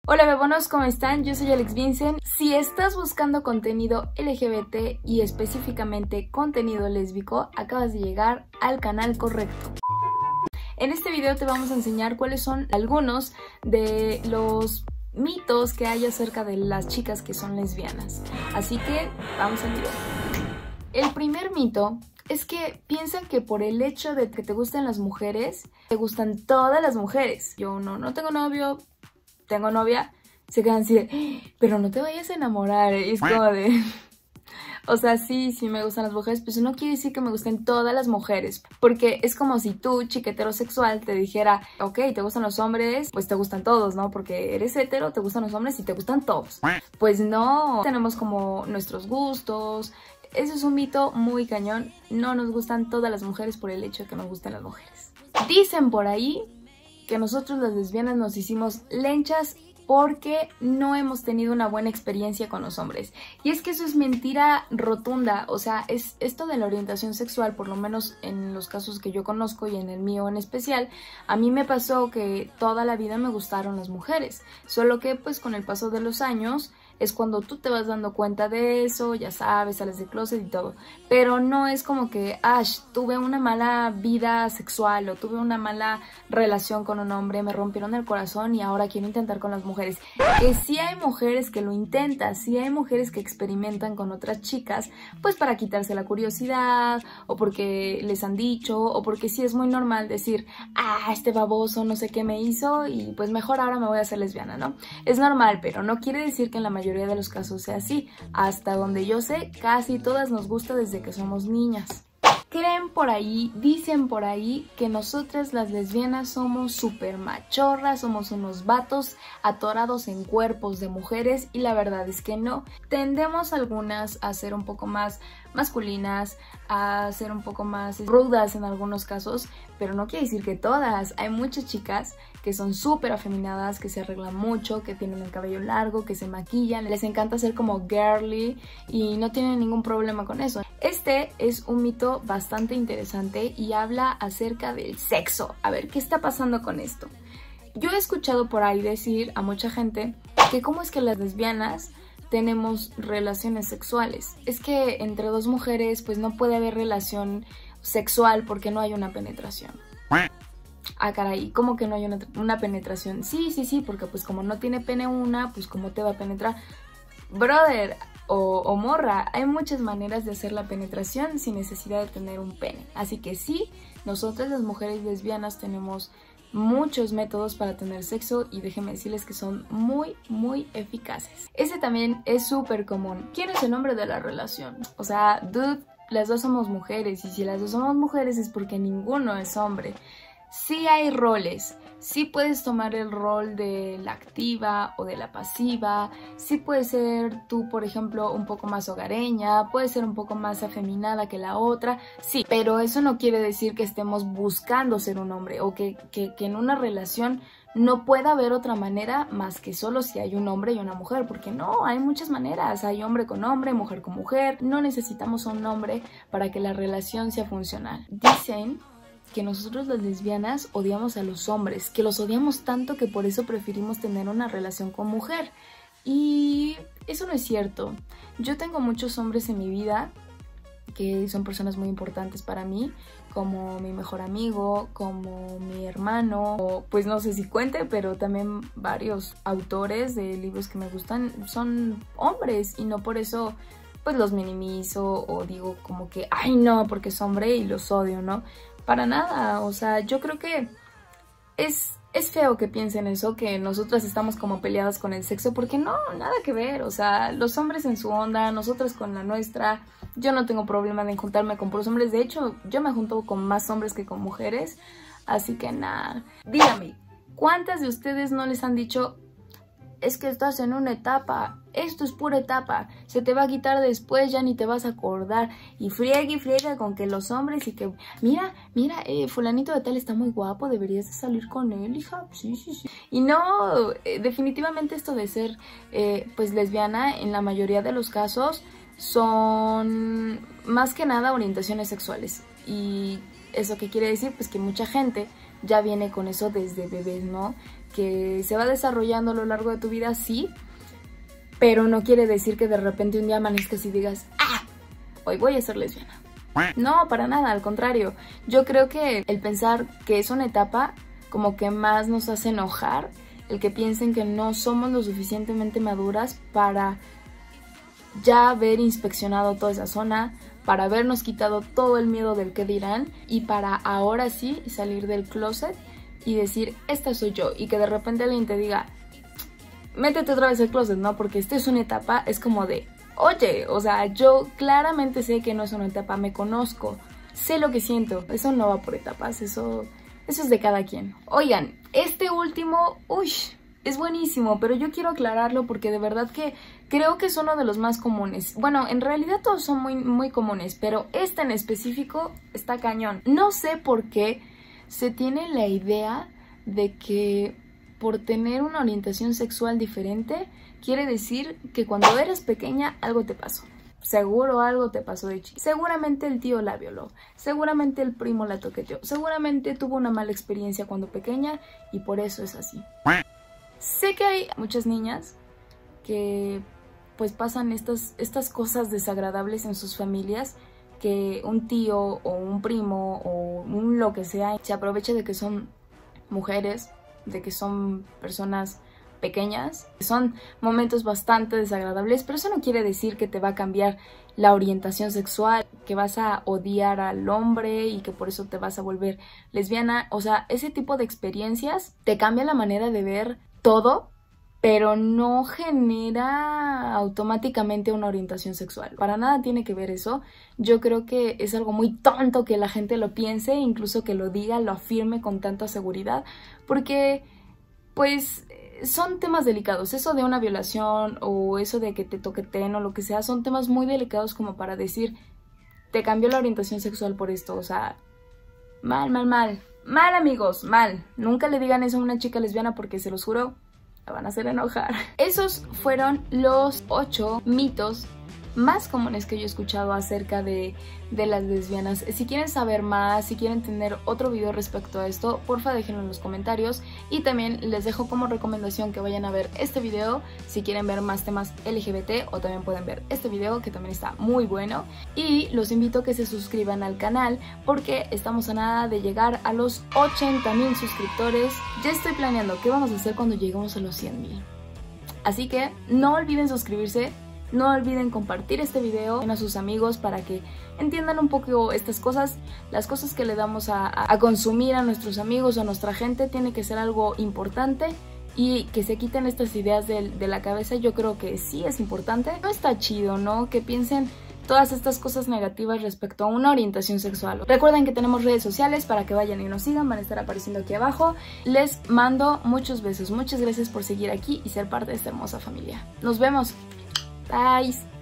Hola bebonos, ¿cómo están? Yo soy Alex Vincent. Si estás buscando contenido LGBT y específicamente contenido lésbico, acabas de llegar al canal correcto. En este video te vamos a enseñar cuáles son algunos de los mitos que hay acerca de las chicas que son lesbianas. Así que vamos al video. El primer mito es que piensan que por el hecho de que te gusten las mujeres, te gustan todas las mujeres. Yo no tengo novio, tengo novia, se quedan así de, pero no te vayas a enamorar. Y es como de, o sea, sí me gustan las mujeres, pero eso no quiere decir que me gusten todas las mujeres. Porque es como si tú, chica heterosexual, te dijera, ok, te gustan los hombres, pues te gustan todos, ¿no? Porque eres hetero, te gustan los hombres y te gustan todos. Pues no, tenemos como nuestros gustos. Eso es un mito muy cañón. No nos gustan todas las mujeres por el hecho de que nos gusten las mujeres. Dicen por ahí que nosotros las lesbianas nos hicimos lenchas porque no hemos tenido una buena experiencia con los hombres. Y es que eso es mentira rotunda. O sea, es esto de la orientación sexual, por lo menos en los casos que yo conozco y en el mío en especial, a mí me pasó que toda la vida me gustaron las mujeres. Solo que pues con el paso de los años es cuando tú te vas dando cuenta de eso, ya sabes, sales del closet y todo. Pero no es como que, tuve una mala vida sexual o tuve una mala relación con un hombre, me rompieron el corazón y ahora quiero intentar con las mujeres. Que sí hay mujeres que lo intentan, sí hay mujeres que experimentan con otras chicas, pues para quitarse la curiosidad, o porque les han dicho, o porque sí es muy normal decir, este baboso no sé qué me hizo y pues mejor ahora me voy a hacer lesbiana, ¿no? Es normal, pero no quiere decir que en la mayoría de los casos sea así. Hasta donde yo sé, casi todas nos gusta desde que somos niñas. Creen por ahí, dicen por ahí que nosotras las lesbianas somos súper machorras, somos unos vatos atorados en cuerpos de mujeres y la verdad es que no. Tendemos algunas a ser un poco más masculinas, a ser un poco más rudas en algunos casos, pero no quiere decir que todas. Hay muchas chicas que son súper afeminadas, que se arreglan mucho, que tienen el cabello largo, que se maquillan, les encanta ser como girly y no tienen ningún problema con eso. Este es un mito bastante interesante y habla acerca del sexo. A ver, ¿qué está pasando con esto? Yo he escuchado por ahí decir a mucha gente que cómo es que las lesbianas tenemos relaciones sexuales. Es que entre dos mujeres pues no puede haber relación sexual porque no hay una penetración. Caray, ¿cómo que no hay una penetración? Sí, porque pues como no tiene pene una, pues ¿cómo te va a penetrar? Brother o morra, hay muchas maneras de hacer la penetración sin necesidad de tener un pene. Así que sí, nosotras las mujeres lesbianas tenemos muchos métodos para tener sexo y déjenme decirles que son muy eficaces. Ese también es súper común. ¿Quién es el hombre de la relación? O sea, dude, las dos somos mujeres y si las dos somos mujeres es porque ninguno es hombre. Sí hay roles, sí puedes tomar el rol de la activa o de la pasiva, sí puedes ser tú, por ejemplo, un poco más hogareña, puedes ser un poco más afeminada que la otra, sí, pero eso no quiere decir que estemos buscando ser un hombre o que en una relación no pueda haber otra manera más que solo si hay un hombre y una mujer, porque no, hay muchas maneras, hay hombre con hombre, mujer con mujer, no necesitamos un hombre para que la relación sea funcional. Dicen que nosotros las lesbianas odiamos a los hombres, que los odiamos tanto que por eso preferimos tener una relación con mujer. Y eso no es cierto. Yo tengo muchos hombres en mi vida que son personas muy importantes para mí, como mi mejor amigo, como mi hermano, o pues no sé si cuente, pero también varios autores de libros que me gustan son hombres y no por eso pues los minimizo o digo como que, ay no, porque es hombre y los odio, ¿no? Para nada, o sea, yo creo que es feo que piensen eso, que nosotras estamos como peleadas con el sexo, porque no, nada que ver, o sea, los hombres en su onda, nosotras con la nuestra. Yo no tengo problema de juntarme con puros hombres, de hecho, yo me junto con más hombres que con mujeres, así que nada. Dígame, ¿cuántas de ustedes no les han dicho, es que estás en una etapa, esto es pura etapa, se te va a quitar después, ya ni te vas a acordar, y friega con que los hombres y que, mira, fulanito de tal está muy guapo, deberías de salir con él, hija, sí. Y no, definitivamente esto de ser pues lesbiana en la mayoría de los casos son más que nada orientaciones sexuales. ¿Y eso qué quiere decir? Pues que mucha gente ya viene con eso desde bebés, ¿no? que se va desarrollando a lo largo de tu vida, sí, pero no quiere decir que de repente un día amanezcas y digas, ¡ah! Hoy voy a ser lesbiana. No, para nada, al contrario. Yo creo que el pensar que es una etapa como que más nos hace enojar, el que piensen que no somos lo suficientemente maduras para ya haber inspeccionado toda esa zona, para habernos quitado todo el miedo del qué dirán y para ahora sí salir del closet y decir, esta soy yo, y que de repente alguien te diga, métete otra vez al closet, ¿no? Porque esta es una etapa, es como de, oye, o sea, yo claramente sé que no es una etapa, me conozco, sé lo que siento, eso no va por etapas, eso es de cada quien. Oigan, este último, uy, es buenísimo, pero yo quiero aclararlo porque de verdad que creo que es uno de los más comunes. Bueno, en realidad todos son muy comunes, pero este en específico está cañón. No sé por qué se tiene la idea de que por tener una orientación sexual diferente quiere decir que cuando eras pequeña algo te pasó. Seguro algo te pasó de chiquita. Seguramente el tío la violó. Seguramente el primo la toqueteó. Seguramente tuvo una mala experiencia cuando pequeña y por eso es así. Sé que hay muchas niñas que pues pasan estas cosas desagradables en sus familias, que un tío o un primo o un lo que sea se aprovecha de que son mujeres, de que son personas pequeñas. Son momentos bastante desagradables, pero eso no quiere decir que te va a cambiar la orientación sexual, que vas a odiar al hombre y que por eso te vas a volver lesbiana. O sea, ese tipo de experiencias te cambia la manera de ver todo, pero no genera automáticamente una orientación sexual. Para nada tiene que ver eso. Yo creo que es algo muy tonto que la gente lo piense, incluso que lo diga, lo afirme con tanta seguridad, porque pues son temas delicados. Eso de una violación o eso de que te toqueteen o lo que sea, son temas muy delicados como para decir, te cambió la orientación sexual por esto. O sea, mal, amigos, mal. Nunca le digan eso a una chica lesbiana porque se los juro, la van a hacer enojar. Esos fueron los 8 mitos más comunes que yo he escuchado acerca de las lesbianas. Si quieren saber más, si quieren tener otro video respecto a esto, porfa déjenlo en los comentarios, y también les dejo como recomendación que vayan a ver este video si quieren ver más temas LGBT, o también pueden ver este video que también está muy bueno, y los invito a que se suscriban al canal porque estamos a nada de llegar a los 80,000 suscriptores. Ya estoy planeando qué vamos a hacer cuando lleguemos a los 100,000, así que no olviden suscribirse. No olviden compartir este video a sus amigos para que entiendan un poco estas cosas. Las cosas que le damos a consumir a nuestros amigos o a nuestra gente tiene que ser algo importante, y que se quiten estas ideas de la cabeza. Yo creo que sí es importante. No está chido, ¿no? Que piensen todas estas cosas negativas respecto a una orientación sexual. Recuerden que tenemos redes sociales para que vayan y nos sigan, van a estar apareciendo aquí abajo. Les mando muchos besos, muchas gracias por seguir aquí y ser parte de esta hermosa familia. Nos vemos. Bye.